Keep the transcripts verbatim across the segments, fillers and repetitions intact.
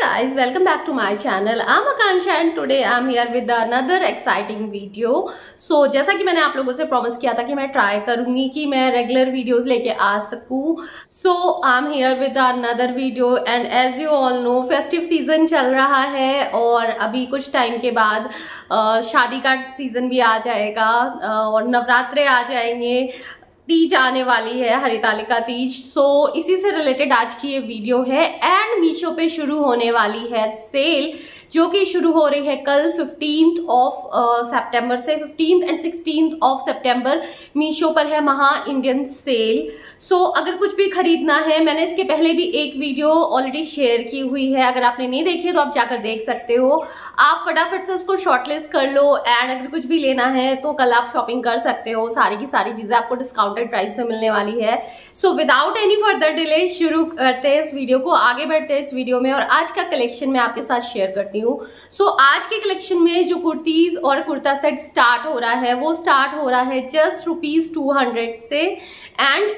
guys, welcome back to my channel. I'm Akansha and today I'm here with another exciting video. So जैसा कि मैंने आप लोगों से प्रॉमिस किया था कि मैं ट्राई करूंगी कि मैं रेगुलर वीडियोस लेके आ सकूं. So I'm here with another video and as you all know festive season चल रहा है और अभी कुछ टाइम के बाद शादी का सीजन भी आ जाएगा और नवरात्रे आ जाएंगे. तीज आने वाली है, हरितालिका तीज. सो so, इसी से रिलेटेड आज की ये वीडियो है. एंड मीशो पे शुरू होने वाली है सेल जो कि शुरू हो रही है कल फिफ्टींथ ऑफ सितंबर से. फिफ्टींथ एंड सिक्सटींथ ऑफ सितंबर मीशो पर है महा इंडियन सेल. सो so, अगर कुछ भी खरीदना है, मैंने इसके पहले भी एक वीडियो ऑलरेडी शेयर की हुई है. अगर आपने नहीं देखी है तो आप जाकर देख सकते हो. आप फटाफट से उसको शॉर्टलिस्ट कर लो एंड अगर कुछ भी लेना है तो कल आप शॉपिंग कर सकते हो. सारी की सारी चीजें आपको डिस्काउंटेड प्राइस में मिलने वाली है. So without any further delay शुरू करते हैं इस वीडियो को, आगे बढ़ते हैं इस वीडियो में और आज का कलेक्शन मैं आपके साथ शेयर करती हूँ. सो so, आज के कलेक्शन में जो कुर्तीज और कुर्ता सेट स्टार्ट हो रहा है वो स्टार्ट हो रहा है जस्ट रुपीज टू हंड्रेड से. एंड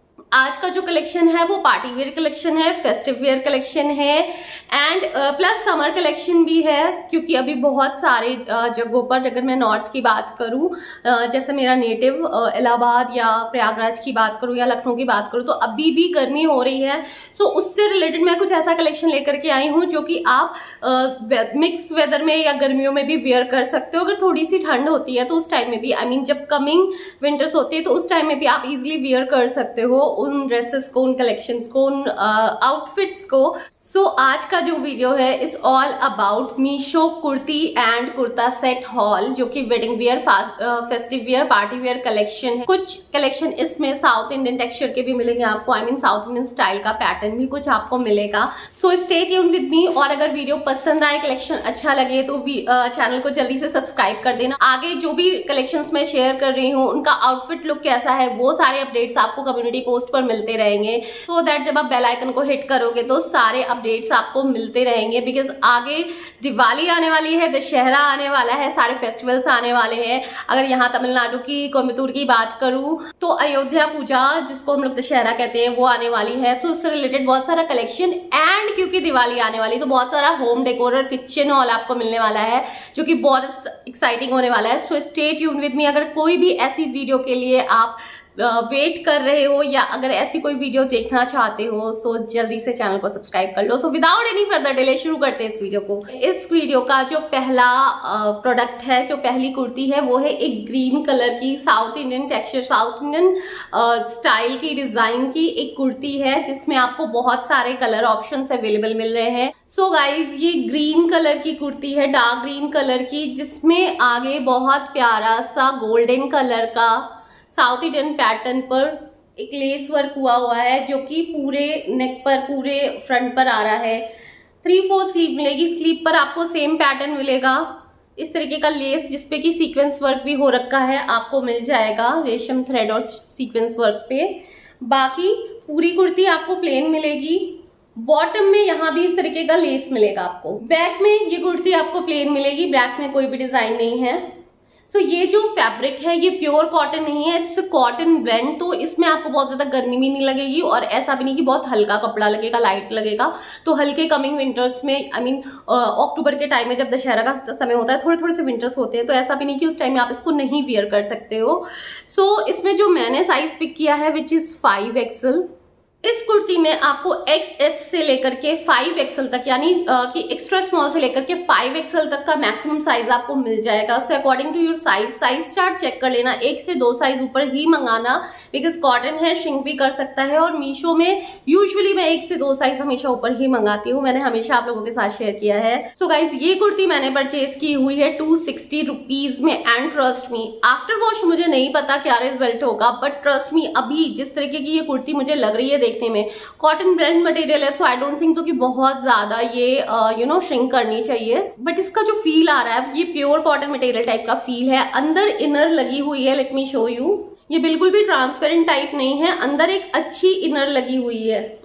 आज का जो कलेक्शन है वो पार्टी वेयर कलेक्शन है, फेस्टिव वेयर कलेक्शन है एंड प्लस समर कलेक्शन भी है. क्योंकि अभी बहुत सारे uh, जगहों पर, अगर मैं नॉर्थ की बात करूं, uh, जैसे मेरा नेटिव uh, इलाहाबाद या प्रयागराज की बात करूं या लखनऊ की बात करूं, तो अभी भी गर्मी हो रही है. सो so, उससे रिलेटेड मैं कुछ ऐसा कलेक्शन लेकर के आई हूं जो कि आप uh, मिक्स वेदर में या गर्मियों में भी वेयर कर सकते हो. अगर थोड़ी सी ठंड होती है तो उस टाइम में भी, आई I मीन mean, जब कमिंग विंटर्स होती है तो उस टाइम में भी आप इजिली वेयर कर सकते हो उन ड्रेसेस को, उन कलेक्शंस को, उन आउटफिट्स uh, को. सो so, आज का जो वीडियो है it's all about Meesho kurti and kurta set haul जो कि wedding wear, festive wear, party wear collection है. कुछ कलेक्शन इसमें साउथ इंडियन टेक्सचर के भी मिलेंगे आपको, I mean South Indian style का पैटर्न भी कुछ आपको मिलेगा. So stay tune with me. और अगर वीडियो पसंद आए, कलेक्शन अच्छा लगे तो चैनल uh, को जल्दी से सब्सक्राइब कर देना. आगे जो भी कलेक्शंस मैं शेयर कर रही हूँ उनका आउटफिट लुक कैसा है वो सारे अपडेट्स आपको कम्युनिटी पोस्ट पर मिलते रहेंगे. सो so दैट जब आप बेल आइकन को हिट करोगे तो सारे अपडेट्स आपको मिलते रहेंगे. बिकॉज आगे दिवाली आने वाली है, दशहरा आने वाला है, सारे फेस्टिवल्स आने वाले हैं. अगर यहाँ तमिलनाडु की, कोयम्बटूर की बात करूँ तो अयोध्या पूजा जिसको हम लोग दशहरा कहते हैं वो आने वाली है. सो so, उससे रिलेटेड बहुत सारा कलेक्शन एंड क्योंकि दिवाली आने वाली तो बहुत सारा होम डेकोर और किचन हॉल आपको मिलने वाला है जो कि बहुत एक्साइटिंग होने वाला है. So stay tune with me. अगर कोई भी ऐसी वीडियो के लिए आप वेट uh, कर रहे हो या अगर ऐसी कोई वीडियो देखना चाहते हो सो जल्दी से चैनल को सब्सक्राइब कर लो. So without any further delay शुरू करते हैं इस वीडियो को. इस वीडियो का जो पहला प्रोडक्ट uh, है, जो पहली कुर्ती है वो है एक ग्रीन कलर की South Indian texture, South Indian style की डिजाइन की एक कुर्ती है जिसमें आपको बहुत सारे कलर ऑप्शंस अवेलेबल मिल रहे हैं. सो so गाइज ये ग्रीन कलर की कुर्ती है, डार्क ग्रीन कलर की, जिसमें आगे बहुत प्यारा सा गोल्डन कलर का साउथ इंडियन पैटर्न पर एक लेस वर्क हुआ हुआ है जो कि पूरे नेक पर, पूरे फ्रंट पर आ रहा है. थ्री फोर स्लीव मिलेगी. स्लीव पर आपको सेम पैटर्न मिलेगा. इस तरीके का लेस जिसपे कि सीक्वेंस वर्क भी हो रखा है आपको मिल जाएगा रेशम थ्रेड और सीक्वेंस वर्क पे. बाकी पूरी कुर्ती आपको प्लेन मिलेगी. बॉटम में यहाँ भी इस तरीके का लेस मिलेगा आपको. बैक में ये कुर्ती आपको प्लेन मिलेगी. बैक में कोई भी डिजाइन नहीं है. सो so, ये जो फैब्रिक है ये प्योर कॉटन नहीं है, इट्स कॉटन ब्लेंड. तो इसमें आपको बहुत ज्यादा गर्मी भी नहीं लगेगी और ऐसा भी नहीं कि बहुत हल्का कपड़ा लगेगा, लाइट लगेगा. तो हल्के कमिंग विंटर्स में, आई मीन अक्टूबर के टाइम में जब दशहरा का समय होता है, थोड़े थोड़े से विंटर्स होते हैं, तो ऐसा भी नहीं कि उस टाइम में आप इसको नहीं वियर कर सकते हो. सो so, इसमें जो मैंने साइज पिक किया है विच इज फाइव एक्सल. इस कुर्ती में आपको एक्स एस से लेकर के फाइव एक्सल तक, यानी कि एक्स्ट्रा स्मॉल से लेकर के फाइव एक्सल तक का मैक्सिमम साइज आपको मिल जाएगा. So according to your size, size chart check कर लेना. एक से दो साइज ऊपर ही मंगाना बिकॉज कॉटन है, श्रिंक भी कर सकता है. और मीशो में यूजुअली मैं एक से दो साइज हमेशा ऊपर ही मंगाती हूँ. मैंने हमेशा आप लोगों के साथ शेयर किया है. सो so गाइज ये कुर्ती मैंने परचेज की हुई है टू सिक्सटी रुपीज में. And trust me, after wash मुझे नहीं पता क्या रिजल्ट होगा, बट ट्रस्ट मी अभी जिस तरीके की ये कुर्ती मुझे लग रही है देखने में, कॉटन ब्लेंड मटेरियल है. सो आई डोंट थिंक सो कि बहुत ज्यादा ये यू नो श्रिंक करनी चाहिए. बट इसका जो फील आ रहा है ये प्योर कॉटन मटेरियल टाइप का फील है. अंदर इनर लगी हुई है, लेट मी शो यू. ये बिल्कुल भी ट्रांसपेरेंट टाइप नहीं है, अंदर एक अच्छी इनर लगी हुई है.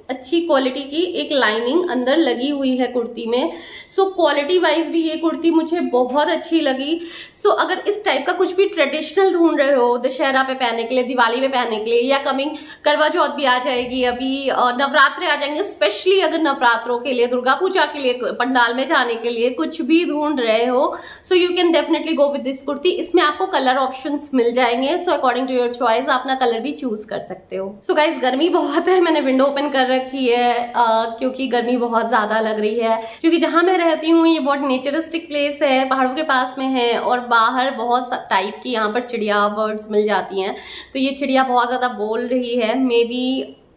अच्छी क्वालिटी की एक लाइनिंग अंदर लगी हुई है कुर्ती में। सो क्वालिटी वाइज भी ये कुर्ती मुझे बहुत अच्छी लगी। सो so, अगर इस टाइप का कुछ भी ट्रेडिशनल ढूंढ रहे हो दशहरा पे पहनने के लिए, दिवाली पे पहनने के लिए, या कमिंग करवा चौथ भी आ जाएगी, अभी नवरात्रे आ जाएंगे, स्पेशली अगर नवरात्रों के लिए, दुर्गा पूजा के लिए, पंडाल में जाने के लिए कुछ भी ढूंढ रहे हो, so you can definitely go with this kurti. इसमें आपको कलर ऑप्शंस मिल जाएंगे। So according to your choice आप अपना कलर भी चूज कर सकते हो। सो so गाइज, गर्मी बहुत है, मैंने विंडो ओपन कर रखी है uh, क्योंकि गर्मी बहुत ज्यादा लग रही है, क्योंकि जहां मैं रहती हूँ ये बहुत नेचरिस्टिक प्लेस है, पहाड़ों के पास में है, और बाहर बहुत टाइप की यहाँ पर चिड़िया बर्ड्स मिल जाती हैं। तो ये चिड़िया बहुत ज्यादा बोल रही है, maybe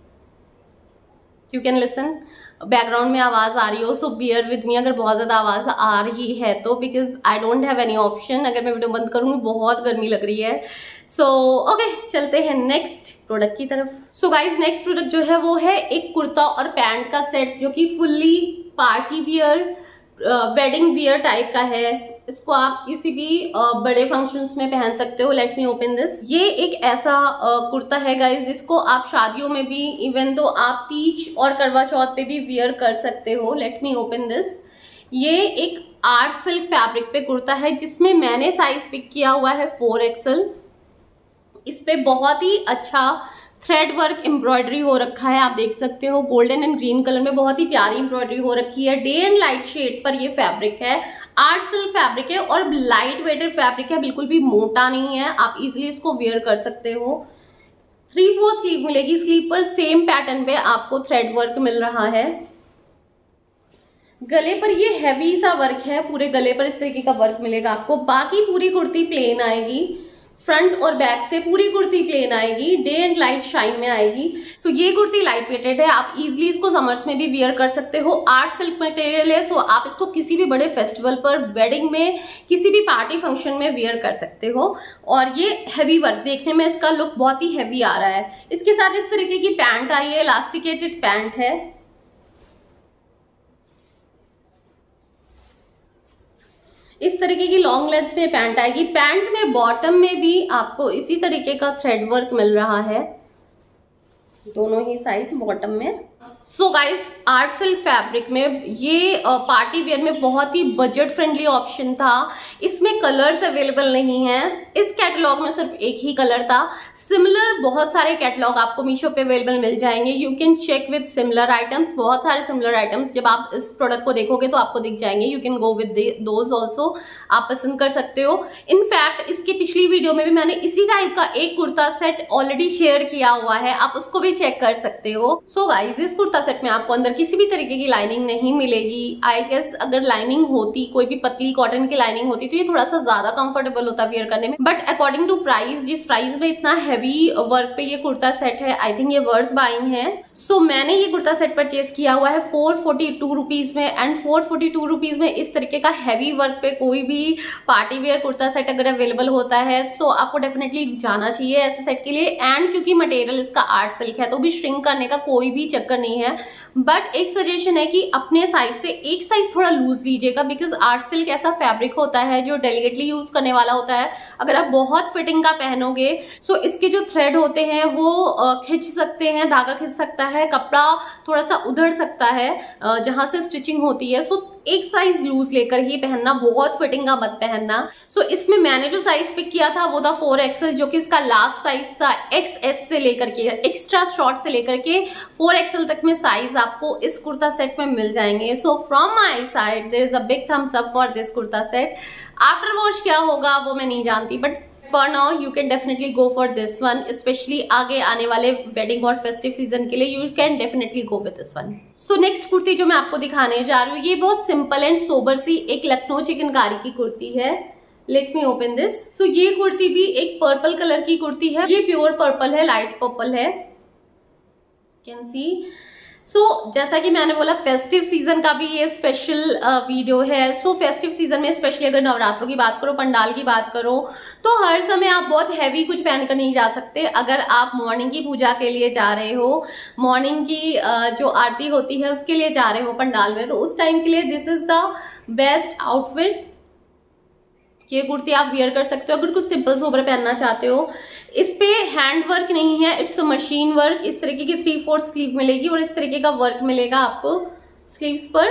you can listen, background में आवाज आ रही हो, सो बियर विद मी अगर बहुत ज्यादा आवाज आ रही है तो, because I don't have any option. अगर मैं वीडियो बंद करूंगी बहुत गर्मी लग रही है। सो so, ओके okay, चलते हैं नेक्स्ट प्रोडक्ट की तरफ। सो गाइज, नेक्स्ट प्रोडक्ट जो है वो है एक कुर्ता और पैंट का सेट, जो कि fully party wear, wedding wear type का है। इसको आप किसी भी uh, बड़े फंक्शंस में पहन सकते हो। Let me open this. ये एक ऐसा uh, कुर्ता है गाइज जिसको आप शादियों में भी, इवन तो आप तीज और करवा चौथ पे भी वियर कर सकते हो। Let me open this. ये एक आर्ट सिल्क फैब्रिक पे कुर्ता है जिसमें मैंने साइज पिक किया हुआ है फोर एक्सएल। इस पे बहुत ही अच्छा थ्रेड वर्क एम्ब्रॉयडरी हो रखा है, आप देख सकते हो। गोल्डन एंड ग्रीन कलर में बहुत ही प्यारी एम्ब्रॉयडरी हो रखी है। डे एंड लाइट शेड पर ये फैब्रिक है। आर्ट सिल्क फैब्रिक है और लाइट वेटेड फैब्रिक है, बिल्कुल भी मोटा नहीं है। आप इजीली इसको वेयर कर सकते हो। थ्री फोर स्लीव मिलेगी। स्लीव पर सेम पैटर्न पे आपको थ्रेड वर्क मिल रहा है। गले पर ये हैवी सा वर्क है, पूरे गले पर इस तरीके का वर्क मिलेगा आपको। बाकी पूरी कुर्ती प्लेन आएगी, फ्रंट और बैक से पूरी कुर्ती प्लेन आएगी, डे एंड लाइट शाइन में आएगी। सो so, ये कुर्ती लाइट वेटेड है, आप इजीली इसको समर्स में भी वियर कर सकते हो। आर्ट सिल्क मटेरियल है, सो so आप इसको किसी भी बड़े फेस्टिवल पर, वेडिंग में, किसी भी पार्टी फंक्शन में वियर कर सकते हो। और ये हैवी वर्क, देखने में इसका लुक बहुत ही हैवी आ रहा है। इसके साथ इस तरीके की पैंट आई है, इलास्टिकेटेड पैंट है। इस तरीके की लॉन्ग लेंथ में पैंट आएगी। पैंट में बॉटम में भी आपको इसी तरीके का थ्रेड वर्क मिल रहा है, दोनों ही साइड बॉटम में। So guys, art silk fabric में ये पार्टी वेयर में बहुत ही बजट फ्रेंडली ऑप्शन था। इसमें कलर्स अवेलेबल नहीं है, इस कैटलॉग में सिर्फ एक ही कलर था। सिमिलर बहुत सारे कैटलॉग आपको मीशो पे अवेलेबल मिल जाएंगे। You can check with similar items, बहुत सारे सिमिलर आइटम्स जब आप इस प्रोडक्ट को देखोगे तो आपको दिख जाएंगे। You can go with those also, आप पसंद कर सकते हो। इनफैक्ट इसकी पिछली वीडियो में भी मैंने इसी टाइप का एक कुर्ता सेट ऑलरेडी शेयर किया हुआ है, आप उसको भी चेक कर सकते हो। सो so गाइज, इस कुर्ता सेट में आपको अंदर किसी भी तरीके की लाइनिंग नहीं मिलेगी। आई गेस अगर लाइनिंग होती, कोई भी पतली कॉटन की लाइनिंग होती, तो ये थोड़ा सा ज्यादा कंफर्टेबल होता वियर करने में। बट अकॉर्डिंग टू प्राइस, जिस प्राइस में इतना हैवी वर्क पे ये कुर्ता सेट है, आई थिंक ये वर्थ बाइंग है। सो so, मैंने ये कुर्ता सेट परचेज किया हुआ है फोर फोर्टी टू रुपीज में। And four forty two rupees में इस तरीके का हैवी वर्क पे कोई भी पार्टी वेयर कुर्ता सेट अगर अवेलेबल होता है, सो so आपको डेफिनेटली जाना चाहिए ऐसे सेट के लिए। एंड क्योंकि मटेरियल इसका आर्ट सिल्क है, तो भी श्रिंक करने का कोई भी चक्कर नहीं है। बट एक सजेशन है कि अपने साइज से एक साइज थोड़ा लूज लीजिएगा, बिकॉज आर्ट सिल्क ऐसा फैब्रिक होता है जो डेलिकेटली यूज करने वाला होता है। अगर आप बहुत फिटिंग का पहनोगे, सो इसके जो थ्रेड होते हैं वो खिंच सकते हैं, धागा खिंच सकता है, कपड़ा थोड़ा सा उधड़ सकता है जहां से स्टिचिंग होती है। सो एक साइज लूज लेकर ही पहनना, बहुत फिटिंग का मत पहनना। सो so, इसमें मैंने जो साइज पिक किया था वो था फोर एक्सएल, जो कि इसका लास्ट साइज था। एक्स एस से लेकर के, एक्स्ट्रा शॉर्ट से लेकर के फोर एक्सएल तक में साइज आपको इस कुर्ता सेट में मिल जाएंगे। So from my side there is a big thumbs up for this kurta set. After wash क्या होगा वो मैं नहीं जानती, but for now you can definitely go for this one. Specially आगे आने वाले वेडिंग और फेस्टिव सीजन के लिए you can definitely go with this one. So next kurti जो मैं आपको दिखाने जा रही हूँ, ये बहुत सिंपल एंड सोबर सी एक लखनऊ चिकनकारी की कुर्ती है। Let me open this. So ये कुर्ती भी एक पर्पल कलर की कुर्ती है। ये प्योर पर्पल है, लाइट पर्पल है, कैन सी। सो so, जैसा कि मैंने बोला, फेस्टिव सीजन का भी ये स्पेशल वीडियो है। सो फेस्टिव सीजन में स्पेशली अगर नवरात्रों की बात करो, पंडाल की बात करो, तो हर समय आप बहुत हैवी कुछ पहन कर नहीं जा सकते। अगर आप मॉर्निंग की पूजा के लिए जा रहे हो, मॉर्निंग की uh, जो आरती होती है उसके लिए जा रहे हो पंडाल में, तो उस टाइम के लिए this is the best outfit. ये कुर्ती आप वियर कर सकते हो अगर कुछ सिंपल सोबर पहनना चाहते हो। इस पे हैंड वर्क नहीं है, इट्स मशीन वर्क। इस तरीके की थ्री फोर्थ स्लीव मिलेगी और इस तरीके का वर्क मिलेगा आपको स्लीव्स पर,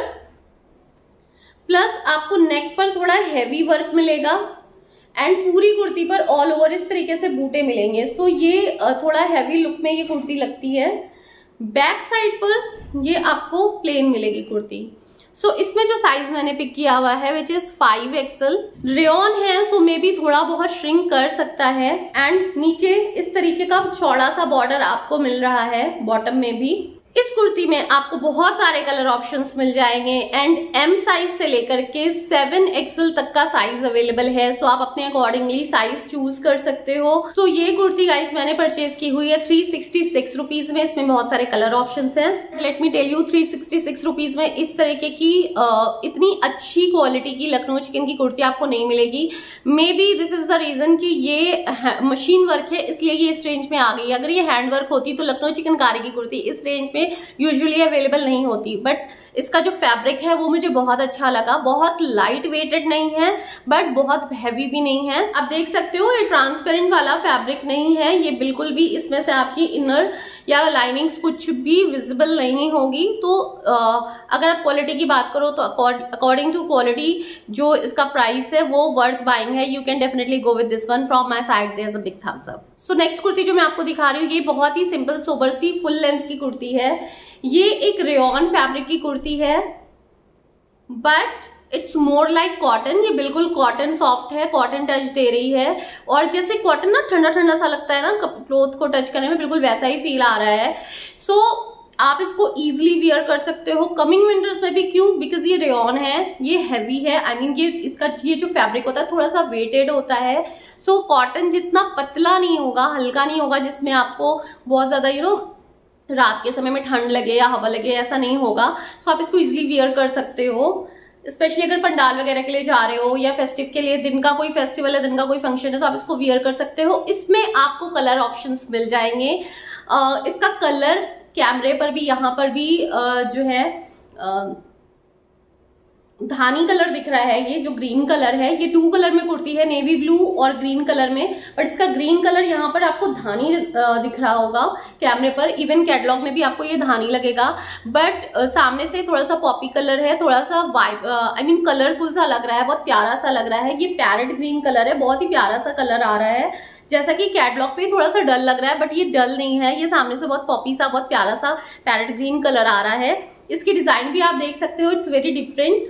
प्लस आपको नेक पर थोड़ा हैवी वर्क मिलेगा एंड पूरी कुर्ती पर ऑल ओवर इस तरीके से बूटे मिलेंगे। सो ये थोड़ा हैवी लुक में ये कुर्ती लगती है। बैक साइड पर ये आपको प्लेन मिलेगी कुर्ती। सो so, इसमें जो साइज मैंने पिक किया हुआ है which is five XL, rayon है सो मे बी थोड़ा बहुत श्रिंक कर सकता है। एंड नीचे इस तरीके का चौड़ा सा बॉर्डर आपको मिल रहा है बॉटम में भी। इस कुर्ती में आपको बहुत सारे कलर ऑप्शंस मिल जाएंगे एंड एम साइज से लेकर के सेवन एक्सल तक का साइज अवेलेबल है। सो आप अपने अकॉर्डिंगली साइज चूज कर सकते हो। सो ये कुर्ती गाइस मैंने परचेज की हुई है थ्री सिक्सटी सिक्स रुपीज में। इसमें बहुत सारे कलर ऑप्शंस हैं। Let me tell you, three sixty six rupees में इस तरीके की uh, इतनी अच्छी क्वालिटी की लखनऊ चिकन की कुर्ती आपको नहीं मिलेगी। Maybe this is the reason कि ये मशीन वर्क है इसलिए ये इस रेंज में आ गई। अगर ये हैंड वर्क होती तो लखनऊ चिकनकारी की कुर्ती इस रेंज में यूजुअली अवेलेबल नहीं होती। बट इसका जो फैब्रिक है वो मुझे बहुत अच्छा लगा। बहुत लाइट वेटेड नहीं है बट बहुत हैवी भी नहीं है। आप देख सकते हो ये ट्रांसपेरेंट वाला फैब्रिक नहीं है, ये बिल्कुल भी इसमें से आपकी इनर या लाइनिंग्स कुछ भी विजिबल नहीं होगी। तो आ, अगर आप क्वालिटी की बात करो तो अकॉर्डिंग टू क्वालिटी जो इसका प्राइस है वो वर्थ बाइंग है। You can definitely go with this one from my side, there is a big thumbs up. So next kurti जो मैं आपको दिखा रही हूँ ये बहुत ही सिंपल सोबर सी फुल लेंथ की कुर्ती है। ये एक रेयॉन फैब्रिक की कुर्ती है but it's more like cotton. ये बिल्कुल कॉटन सॉफ्ट है, कॉटन टच दे रही है और जैसे कॉटन ना ठंडा ठंडा सा लगता है ना क्लोथ को टच करने में, बिल्कुल वैसा ही फील आ रहा है। सो so, आप इसको इजीली वियर कर सकते हो कमिंग विंटर्स में भी। क्यों? बिकॉज ये रेयॉन है, ये हैवी है। आई I मीन mean, ये इसका ये जो फैब्रिक होता है थोड़ा सा वेटेड होता है। सो so, कॉटन जितना पतला नहीं होगा, हल्का नहीं होगा जिसमें आपको बहुत ज्यादा यू नो रात के समय में ठंड लगे या हवा लगे, ऐसा नहीं होगा। सो so, आप इसको इजिली वियर कर सकते हो, स्पेशली अगर पंडाल वगैरह के लिए जा रहे हो या फेस्टिव के लिए, दिन का कोई फेस्टिवल है, दिन का कोई फंक्शन है तो आप इसको वियर कर सकते हो। इसमें आपको कलर ऑप्शंस मिल जाएंगे। आ, इसका कलर कैमरे पर भी यहाँ पर भी आ, जो है आ, धानी कलर दिख रहा है। ये जो ग्रीन कलर है ये टू कलर में कुर्ती है, नेवी ब्लू और ग्रीन कलर में। बट इसका ग्रीन कलर यहाँ पर आपको धानी दिख रहा होगा कैमरे पर। इवन कैटलॉग में भी आपको ये धानी लगेगा बट सामने से थोड़ा सा पॉपी कलर है, थोड़ा सा वाइब आई मीन कलरफुल सा लग रहा है, बहुत प्यारा सा लग रहा है। ये पैरेट ग्रीन कलर है, बहुत ही प्यारा सा कलर आ रहा है। जैसा कि कैटलॉग पे थोड़ा सा डल लग रहा है बट ये डल नहीं है, ये सामने से बहुत पॉपी सा बहुत प्यारा सा पैरेट ग्रीन कलर आ रहा है। इसकी डिजाइन भी आप देख सकते हो, इट्स वेरी डिफरेंट,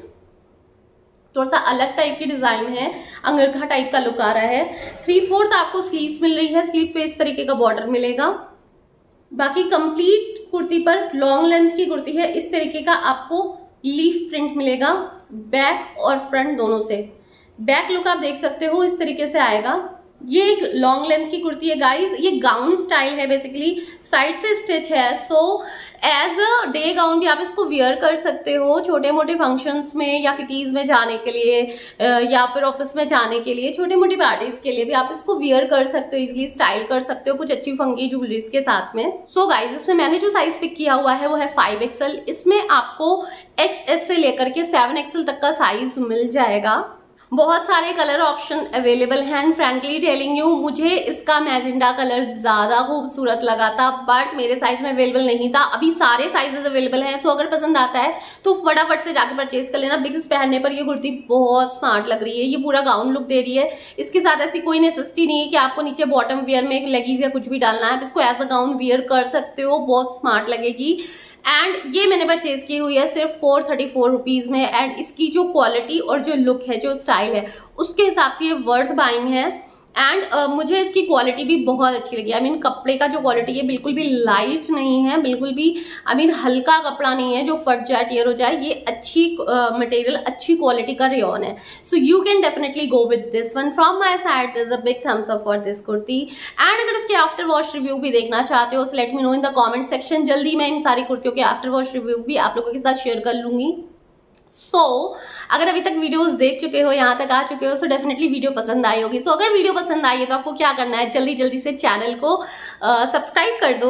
थोड़ा सा अलग टाइप की डिजाइन है, अंगरखा टाइप का लुक आ रहा है। थ्री फोर्थ आपको स्लीव्स मिल रही है, स्लीव पे इस तरीके का बॉर्डर मिलेगा। बाकी कंप्लीट कुर्ती पर लॉन्ग लेंथ की कुर्ती है, इस तरीके का आपको लीफ प्रिंट मिलेगा बैक और फ्रंट दोनों से। बैक लुक आप देख सकते हो इस तरीके से आएगा। ये एक लॉन्ग लेंथ की कुर्ती है गाइस, ये गाउन स्टाइल है, बेसिकली साइड से स्टिच है। So as a day gown भी आप इसको वियर कर सकते हो, छोटे मोटे फंक्शंस में या किटीज में जाने के लिए या फिर ऑफिस में जाने के लिए, छोटी मोटी पार्टीज के लिए भी आप इसको वियर कर सकते हो, इजिली स्टाइल कर सकते हो कुछ अच्छी फंकी ज्वेलरीज के साथ में। सो so गाइज इसमें मैंने जो साइज पिक किया हुआ है वो है फाइव एक्सएल। इसमें आपको एक्स एस से लेकर के सेवन एक्सएल तक का साइज मिल जाएगा। बहुत सारे कलर ऑप्शन अवेलेबल हैं एंड फ्रैंकली टेलिंग यू मुझे इसका मैजेंडा कलर ज्यादा खूबसूरत लगा था बट मेरे साइज में अवेलेबल नहीं था। अभी सारे साइजेस अवेलेबल हैं, सो अगर पसंद आता है तो फटाफट से जाके परचेज कर लेना। बिकॉज पहनने पर ये कुर्ती बहुत स्मार्ट लग रही है, ये पूरा गाउन लुक दे रही है। इसके साथ ऐसी कोई नेसेसिटी नहीं है कि आपको नीचे बॉटम वेयर में लेगीज या कुछ भी डालना है, आप इसको एज अ गाउन वियर कर सकते हो, बहुत स्मार्ट लगेगी। एंड ये मैंने परचेज की हुई है सिर्फ फोर थर्टी फोर रुपीज में एंड इसकी जो क्वालिटी और जो लुक है, जो स्टाइल है, उसके हिसाब से ये वर्थ बाइंग है। एंड uh, मुझे इसकी क्वालिटी भी बहुत अच्छी लगी। आई मीन कपड़े का जो क्वालिटी है बिल्कुल भी लाइट नहीं है, बिल्कुल भी आई मीन हल्का कपड़ा नहीं है जो फट जाए टियर हो जाए। ये अच्छी मटेरियल uh, अच्छी क्वालिटी का रेयॉन है। So you can definitely go with this one from my side, is a big thumbs up for this kurti. And अगर इसके आफ्टर वॉश रिव्यू भी देखना चाहते हो so let me know in the comment section. जल्दी मैं इन सारी कुर्तियों के आफ्टर वॉश रिव्यू भी आप लोगों के साथ शेयर कर लूंगी। सो so, अगर अभी तक वीडियोस देख चुके हो, यहाँ तक आ चुके हो, सो डेफिनेटली वीडियो पसंद आई होगी। सो so, अगर वीडियो पसंद आई है तो आपको क्या करना है, जल्दी जल्दी से चैनल को सब्सक्राइब कर दो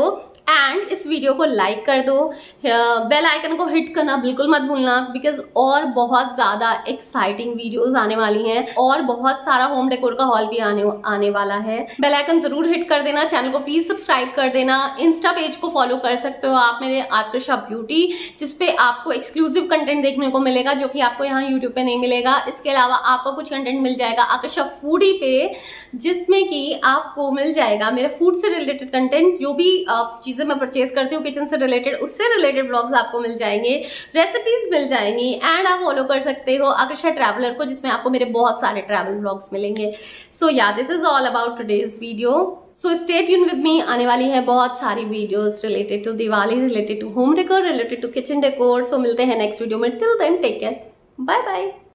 एंड इस वीडियो को लाइक कर दो, बेल आइकन को हिट करना बिल्कुल मत भूलना, बिकॉज और बहुत ज़्यादा एक्साइटिंग वीडियोस आने वाली हैं और बहुत सारा होम डेकोर का हॉल भी आने आने वाला है। बेल आइकन जरूर हिट कर देना, चैनल को प्लीज सब्सक्राइब कर देना। इंस्टा पेज को फॉलो कर सकते हो आप मेरे आकर्षा ब्यूटी, जिसपे आपको एक्सक्लूसिव कंटेंट देखने को मिलेगा जो कि आपको यहाँ यूट्यूब पे नहीं मिलेगा। इसके अलावा आपको कुछ कंटेंट मिल जाएगा आकर्षा फूडी पे, जिसमें कि आपको मिल जाएगा मेरे फूड से रिलेटेड कंटेंट, जो भी चीजें मैं परचेज करती हूँ किचन से रिलेटेड, उससे रिलेटेड ब्लॉग्स आपको मिल जाएंगे, रेसिपीज मिल जाएंगी। एंड आप फॉलो कर सकते हो आकर्षा ट्रैवलर को, जिसमें आपको मेरे बहुत सारे ट्रैवल ब्लॉग्स मिलेंगे। So yeah this is all about today's video. So stay tune with me, आने वाली है बहुत सारी videos related to Diwali, related to home decor, related to kitchen decor. So मिलते हैं नेक्स्ट वीडियो में। Till then take care, bye bye.